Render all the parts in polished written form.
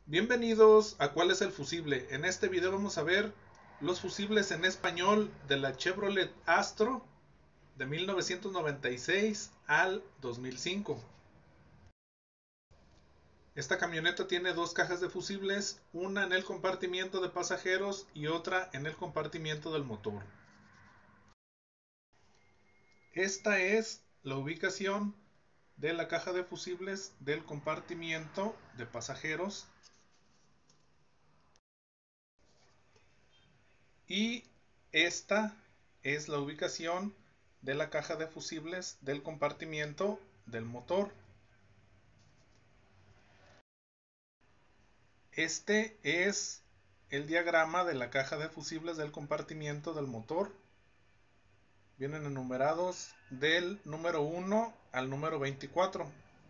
Bienvenidos a ¿Cuál es el fusible? En este video vamos a ver los fusibles en español de la Chevrolet Astro de 1996 al 2005. Esta camioneta tiene dos cajas de fusibles, una en el compartimiento de pasajeros y otra en el compartimiento del motor. Esta es la ubicación de la caja de fusibles del compartimiento de pasajeros. Y esta es la ubicación de la caja de fusibles del compartimiento del motor. Este es el diagrama de la caja de fusibles del compartimiento del motor. Vienen enumerados del número 1 al número 24.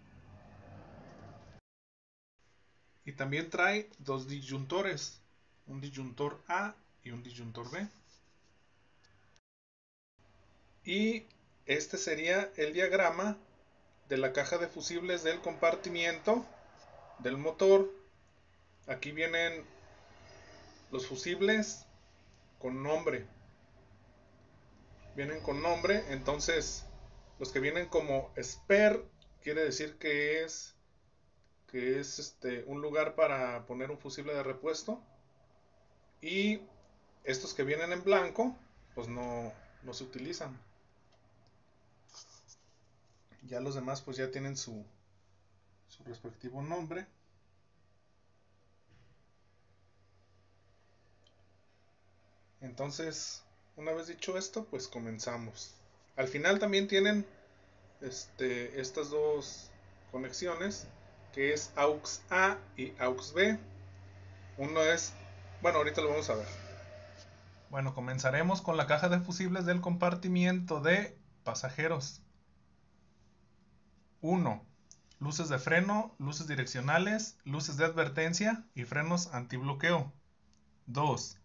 Y también trae dos disyuntores, un disyuntor A y un disyuntor B. Y este sería el diagrama de la caja de fusibles del compartimiento del motor. Aquí vienen los fusibles con nombre. Vienen con nombre, entonces los que vienen como spare quiere decir que es un lugar para poner un fusible de repuesto. Y estos que vienen en blanco, pues no se utilizan. Ya los demás pues ya tienen su respectivo nombre. Entonces, una vez dicho esto, pues comenzamos. Al final también tienen estas dos conexiones, que es AUX A y AUX B. Uno es, bueno, ahorita lo vamos a ver. Bueno, comenzaremos con la caja de fusibles del compartimiento de pasajeros. 1. Luces de freno, luces direccionales, luces de advertencia y frenos antibloqueo. 2.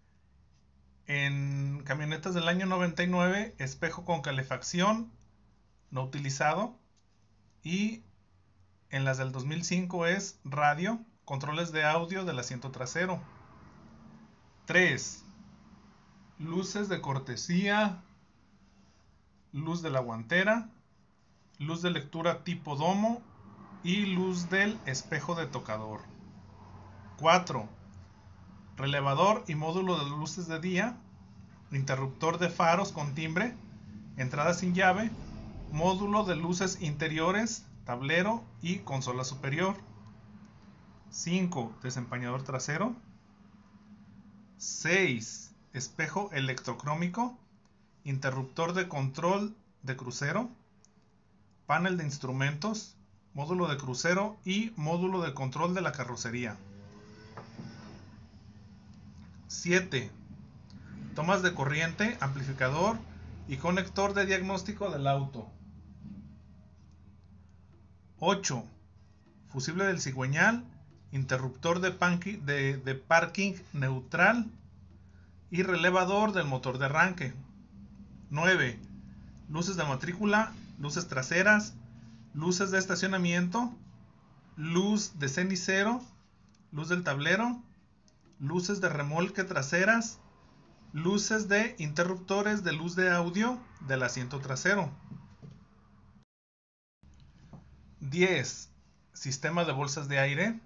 En camionetas del año 99, espejo con calefacción no utilizado. Y en las del 2005 es radio, controles de audio del asiento trasero. 3. Luces de cortesía, luz de la guantera, luz de lectura tipo domo y luz del espejo de tocador. 4. Relevador y módulo de luces de día, interruptor de faros con timbre, entrada sin llave, módulo de luces interiores, tablero y consola superior. 5. Desempañador trasero. 6. Espejo electrocrómico, interruptor de control de crucero, panel de instrumentos, módulo de crucero y módulo de control de la carrocería. 7. Tomas de corriente, amplificador y conector de diagnóstico del auto. 8. Fusible del cigüeñal, interruptor de parking neutral y relevador del motor de arranque. 9. Luces de matrícula, luces traseras, luces de estacionamiento, luz de cenicero, luz del tablero, luces de remolque traseras, luces de interruptores de luz de audio del asiento trasero. 10. Sistema de bolsas de aire.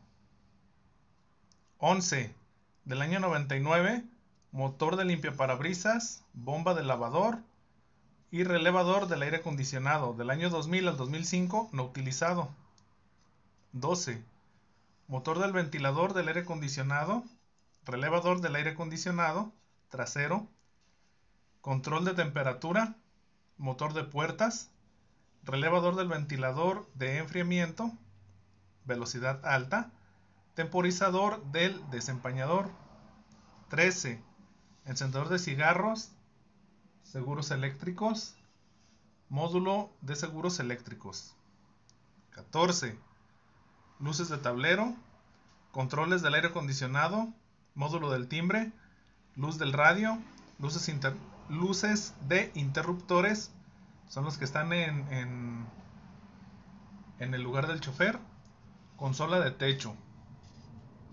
11. Del año 99, motor de limpiaparabrisas, bomba de lavador y relevador del aire acondicionado. Del año 2000 al 2005, no utilizado. 12. Motor del ventilador del aire acondicionado, relevador del aire acondicionado trasero, control de temperatura, motor de puertas, relevador del ventilador de enfriamiento, velocidad alta, temporizador del desempañador. 13. Encendedor de cigarros, seguros eléctricos, módulo de seguros eléctricos. 14. Luces de tablero, controles del aire acondicionado, módulo del timbre, luz del radio, luces de interruptores, son los que están en el lugar del chofer, consola de techo.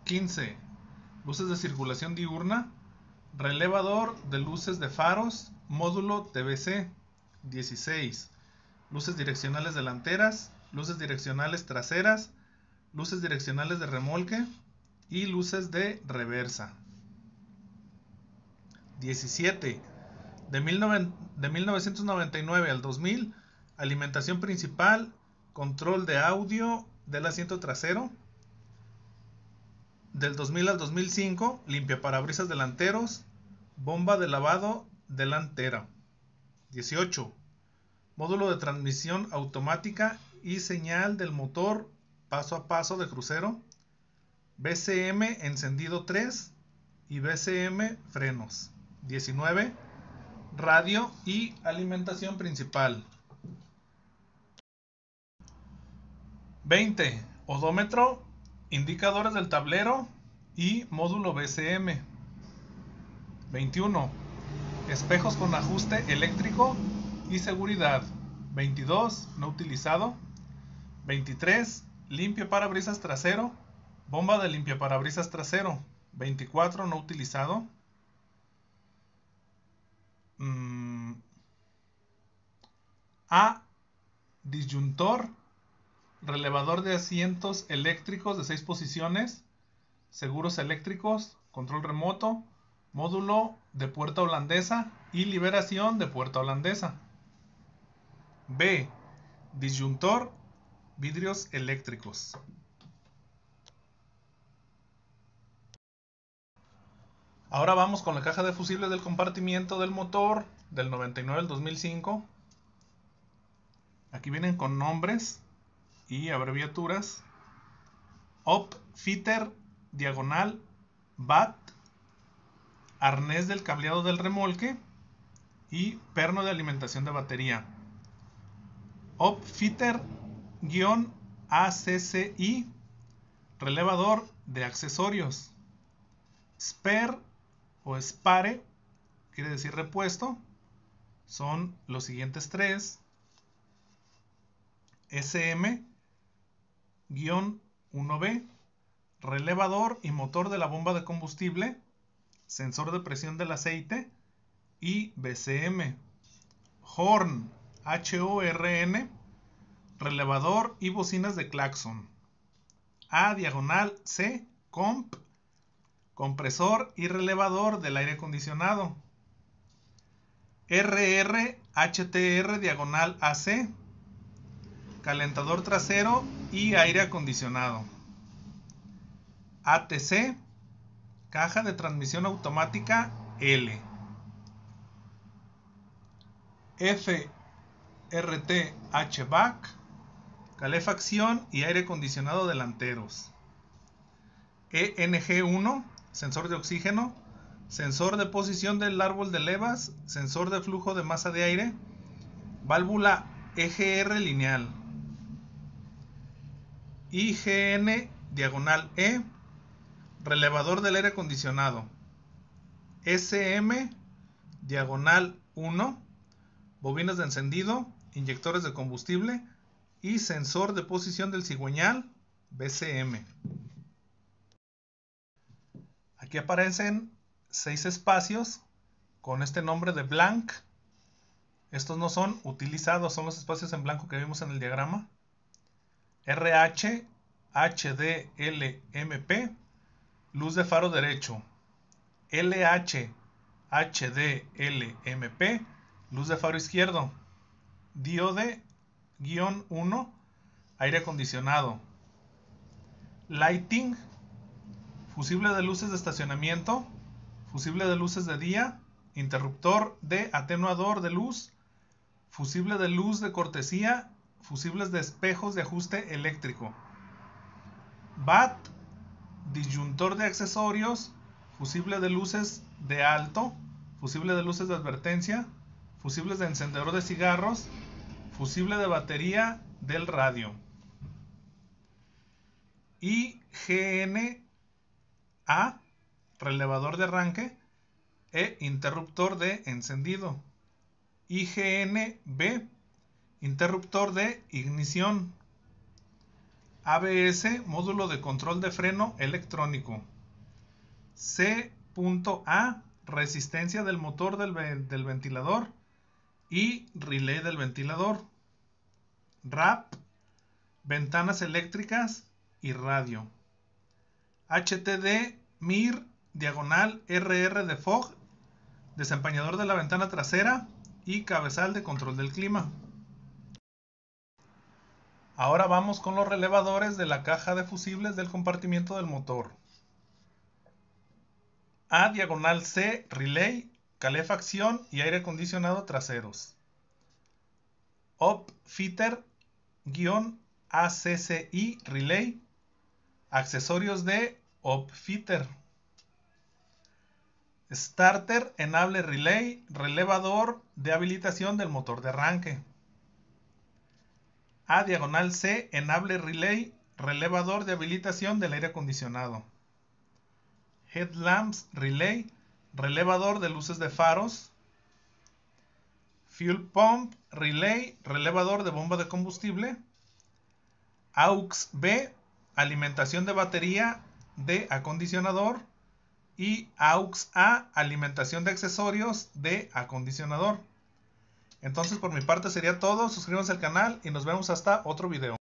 15. Luces de circulación diurna, relevador de luces de faros, módulo TVC. 16. Luces direccionales delanteras, luces direccionales traseras, luces direccionales de remolque y luces de reversa. 17. De 1999 al 2000, alimentación principal, control de audio del asiento trasero. Del 2000 al 2005, limpiaparabrisas delanteros, bomba de lavado delantera. 18. Módulo de transmisión automática y señal del motor paso a paso de crucero, BCM encendido 3 y BCM frenos. 19. Radio y alimentación principal. 20. Odómetro, indicadores del tablero y módulo BCM. 21. Espejos con ajuste eléctrico y seguridad. 22. No utilizado. 23. Limpiaparabrisas trasero, bomba de limpiaparabrisas trasero. 24. No utilizado. A. Disyuntor, relevador de asientos eléctricos de 6 posiciones, seguros eléctricos, control remoto, módulo de puerta holandesa y liberación de puerta holandesa. B. Disyuntor, vidrios eléctricos. Ahora vamos con la caja de fusibles del compartimiento del motor del 99 al 2005. Aquí vienen con nombres y abreviaturas. Upfitter, diagonal, BAT, arnés del cableado del remolque y perno de alimentación de batería. Upfitter-ACCI, relevador de accesorios. Spare o spare, quiere decir repuesto, son los siguientes tres. SM-1B, relevador y motor de la bomba de combustible, sensor de presión del aceite y BCM. Horn, HORN, relevador y bocinas de claxon. A-C, comp, compresor y relevador del aire acondicionado. RR-HTR, diagonal AC, calentador trasero y aire acondicionado. ATC, caja de transmisión automática L. FRT-HVAC, calefacción y aire acondicionado delanteros. ENG1, sensor de oxígeno, sensor de posición del árbol de levas, sensor de flujo de masa de aire, válvula EGR lineal. IGN, diagonal E, relevador del aire acondicionado. SM, diagonal 1, bobinas de encendido, inyectores de combustible y sensor de posición del cigüeñal, BCM. Aquí aparecen 6 espacios con este nombre de blank. Estos no son utilizados, son los espacios en blanco que vimos en el diagrama. RH, HD, L, MP, luz de faro derecho. LH, HD, L, MP, luz de faro izquierdo. Diode, guión 1, aire acondicionado. Lighting, fusible de luces de estacionamiento, fusible de luces de día, interruptor de atenuador de luz, fusible de luz de cortesía, fusibles de espejos de ajuste eléctrico. BAT, disyuntor de accesorios, fusible de luces de alto, fusible de luces de advertencia, fusibles de encendedor de cigarros, fusible de batería del radio. IGN-A, relevador de arranque e interruptor de encendido. IGN-B, interruptor de ignición. ABS, módulo de control de freno electrónico. C.A, resistencia del motor del ventilador y relé del ventilador. RAP, ventanas eléctricas y radio. HTD, MIR, diagonal RR de fog, desempañador de la ventana trasera y cabezal de control del clima. Ahora vamos con los relevadores de la caja de fusibles del compartimiento del motor. A diagonal C, relay, calefacción y aire acondicionado traseros. Opfitter-ACCI relay, accesorios de Opfitter. Starter enable relay, relevador de habilitación del motor de arranque. A diagonal C, enable relay, relevador de habilitación del aire acondicionado. Headlamps relay, relevador de luces de faros. Fuel pump relay, relevador de bomba de combustible. AUX B, alimentación de batería de acondicionador. Y AUX A, alimentación de accesorios de acondicionador. Entonces por mi parte sería todo, suscríbanse al canal y nos vemos hasta otro video.